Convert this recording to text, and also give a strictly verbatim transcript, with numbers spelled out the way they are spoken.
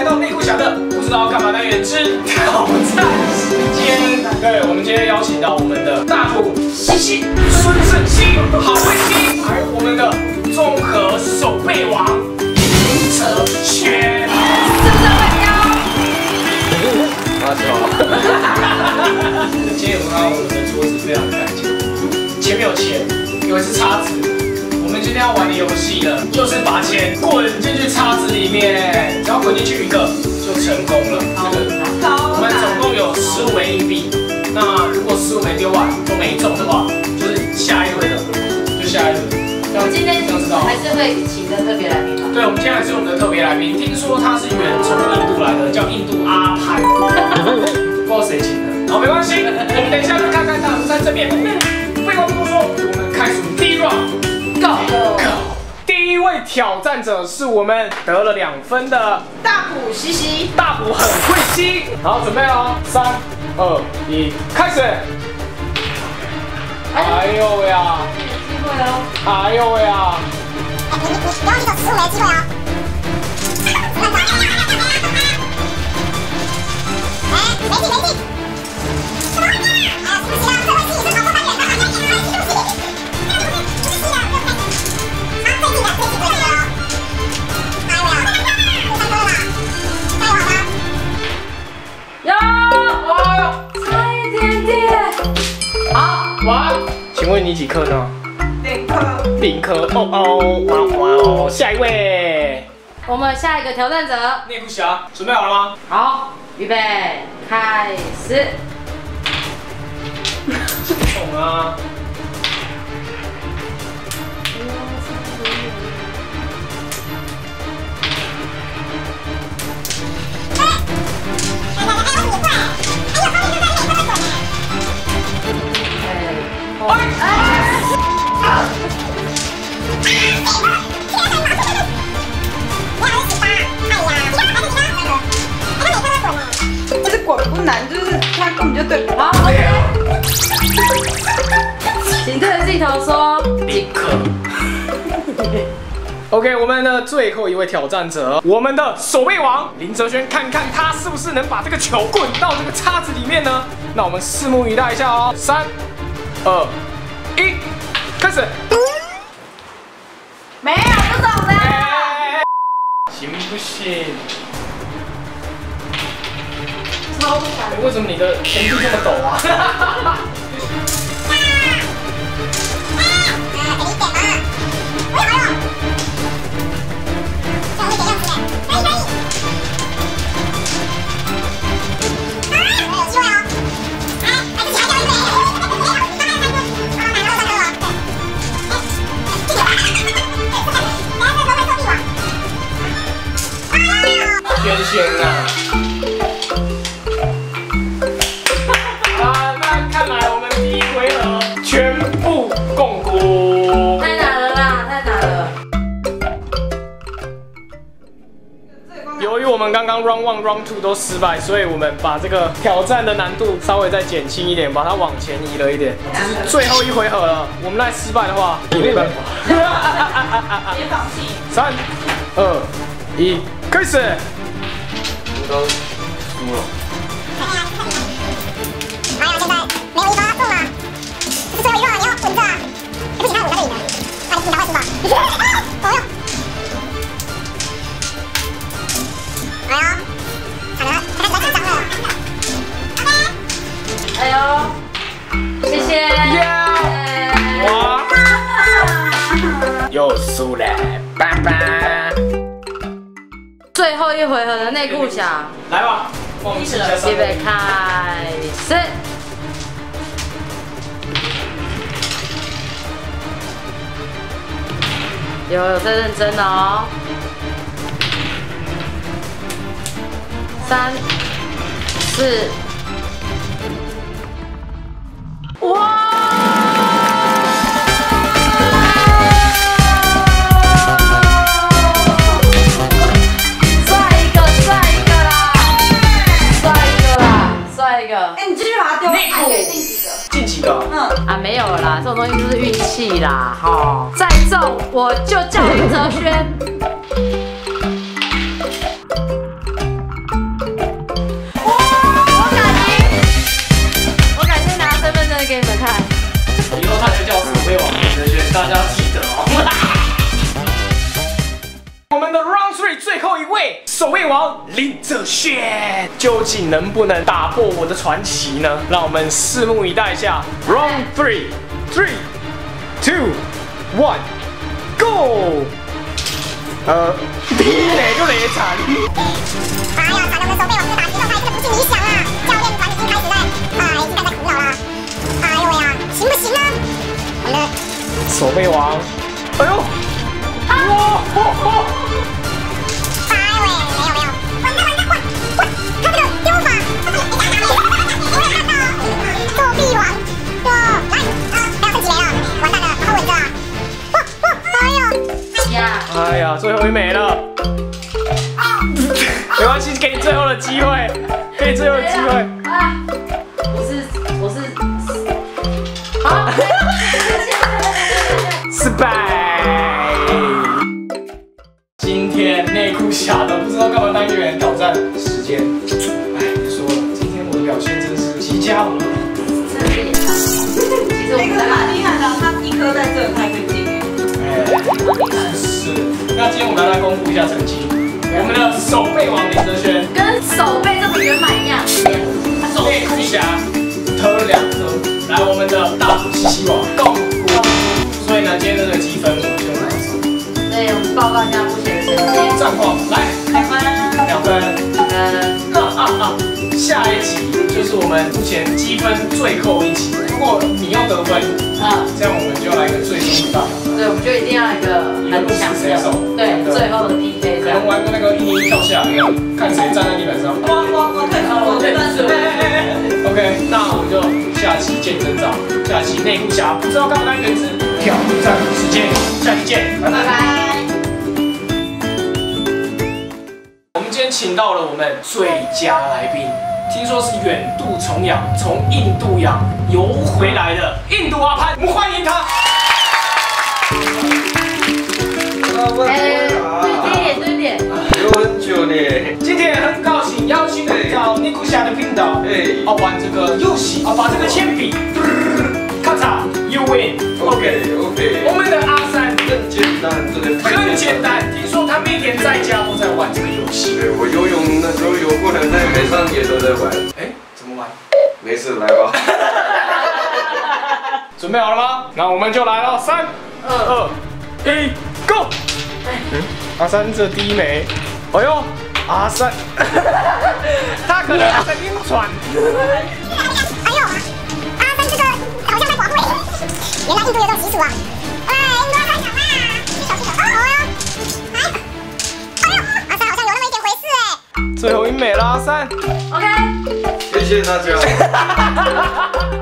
到内裤侠的不知道干嘛单元之挑战时间。对，我们今天邀请到我们的大虎西西、孙胜熙、郝慧熙，还有我们的综合手背王林哲轩。是不是很高？今天我看到我们的桌子非常干净，前面有钱，有一只叉子。我们今天要玩的游戏呢，就是把钱滚进去叉子里面，只要滚进去一个就成功了。这个我们总共有十五枚硬币，那如果十五枚丢完都没中的话，就是下一轮的，就下一轮。 我们今天还是会请的特别来宾吗？ 对，我们今天还是我们的特别来宾，听说他是远从印度来的，叫印度阿潘，不知道谁请的。好，没关系，我们等一下就看看他在这边。废话不多说，我们开始第一 round。Go Go！ 第一位挑战者是我们得了两分的大虎西西， 大虎很会吸。好，准备哦，三、二、一，开始！哎呦喂啊！ 机会哦！ 哎呦喂啊！ 哎，你你你不要那个十五枚机会啊！哎，没劲没劲！什么玩意啊？哎，对不起啊，这位是你是好多单元的，好像也还是不是？ 哇，请问你几颗呢？ 零颗。 零颗哦哦，哇哇哦！下一位， 我们下一个挑战者， 内裤侠，准备好了吗？ 好，预备，开始。 懂啊！ 其实滚不难，就是它根本就对不好 ，OK。请对着镜头说立刻。OK， 我们的最后一位挑战者，我们的守备王林哲轩，看看他是不是能把这个球滚到这个叉子里面呢？那我们拭目以待一下哦。三、二、一，开始。 没有这种的。 行不行？ 超不敢。 为什么你的前臂这么陡啊？轩轩啊！啊，那看来我们第一回合全部共估。 太难了啦，太难了。 由于我们刚刚 round one、round two 都失败，所以我们把这个挑战的难度稍微再减轻一点，把它往前移了一点。这是最后一回合了，我们再失败的话也没办法。 别放弃。 三、二、一，开始。 都输了。哎呀，现在没有一发中啊！这是最后一个，你要稳着啊！对不起，他我在这里呢。那你赶快输吧。哎呦！哎呀，惨了，他开始在紧张了。OK。 哎呦，谢谢。 耶！哇！又输了，拜拜。 最后一回合的内裤侠， 来吧，帮我们试一下上预备开始。有有在认真哦。三、四，哇！ 哎，你继续把它丢。 内裤进几个？ 嗯啊，没有了啦，这种东西就是运气啦，哈！再中我就叫林哲轩。 后一位守卫王林哲轩，究竟能不能打破我的传奇呢？让我们拭目以待一下。Round three, three, two, one, go！ 呃，第一垒就垒惨。 哎呀，惨了，我们守备网这个打击状态真的不尽理想啊！教练团已经开始在，哎，已经在在苦恼了。哎呦喂呀，行不行呢？我们的守备王，哎呦，哇！ 哎喂，没有没有，完蛋完蛋，哇哇，他这个丢法，我有看到，作弊王，哇，来，不要升级没了，完蛋了，好稳着啊！哇哇，哎呦， 呀， 哎呀，最后一枚了。没关系，给你最后的机会，给你最后的机会。 啊，我是我是，好， 失败。今天内裤侠的不知道干嘛单元挑战时间。哎，别说了，今天我的表现真是极佳无比。 真的也差。其实我们蛮厉害的，他一颗在这，他可以进哎。 哎，是。那今天我们要来公布一下成绩。我们的守备王林哲轩跟手背这么圆满一样， 内裤侠得了两颗，来我们的大肚西西王共估，所以呢，今天这个积分我们就拿走。 所以我们报告一下目前的成绩。 战况来， 开分， 两分。 嗯， 啊啊啊！下一集就是我们目前积分最后一集，如果你要得分， 啊， 这样我们就来一个最终的大挑战。 对，我们就一定要一个很强的，对，最后的 P K 可这样。 能玩个那个一零一跳下一样，看谁站在地板上。 我我我退出，我退出。 OK， 那我们就下期见真章。下期内裤侠不知道干不干原子挑战时间，下期见，拜拜。 拜拜。 我们今天请到了我们最佳来宾，听说是远渡重洋，从印度洋游回来的印度阿潘，我们欢迎他。 哎，对点对点。 有很久呢。 今天很高兴邀请到内裤侠的频道， 哎， 要玩这个游戏，啊，把这个铅笔，咔嚓 ，you win。OK OK。 我们的阿三很简单，真的很简单，听说他每天在家都在玩这个游戏。 对，我游泳的时候有过的，在海上也都在玩。 哎，怎么玩？ 没事，来吧。 准备好了吗？那我们就来了，三、二、一，Go！ 嗯，阿三这第一枚，哎呦，阿三，他可能还在晕船。 哎呦，阿三这个好像在寡会，原来印度有这种习俗啊！哎，印度太小啦，去手去手，哦哟，哎，哎呦，阿三好像有那么一点回事哎。 最后一枚了，阿三。 OK。 谢谢大家。